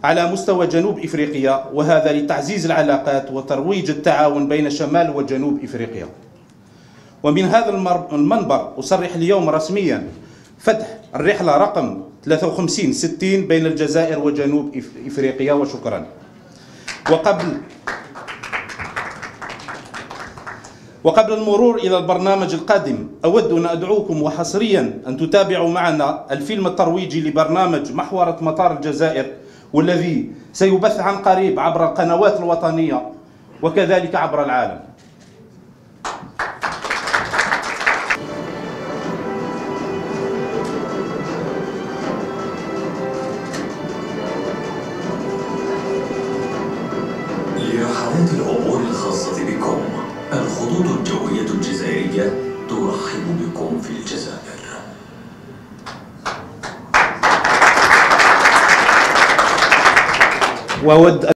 على مستوى جنوب إفريقيا، وهذا لتعزيز العلاقات وترويج التعاون بين شمال وجنوب إفريقيا. ومن هذا المنبر أصرح اليوم رسميا فتح الرحلة رقم 5360 بين الجزائر وجنوب إفريقيا، وشكرا. وقبل المرور إلى البرنامج القادم، أود أن أدعوكم وحصريا أن تتابعوا معنا الفيلم الترويجي لبرنامج محورة مطار الجزائر، والذي سيبث عن قريب عبر القنوات الوطنية وكذلك عبر العالم. لرحلات العبور الخاصة بكم، الخطوط الجوية الجزائرية ترحب بكم في الجزائر. وأود